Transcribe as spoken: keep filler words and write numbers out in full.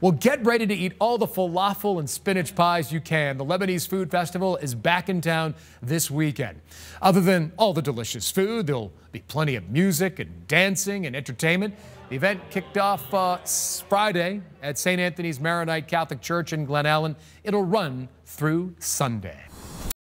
Well, get ready to eat all the falafel and spinach pies you can. The Lebanese Food Festival is back in town this weekend. Other than all the delicious food, there'll be plenty of music and dancing and entertainment. The event kicked off uh, Friday at Saint Anthony's Maronite Catholic Church in Glen Ellen. It'll run through Sunday.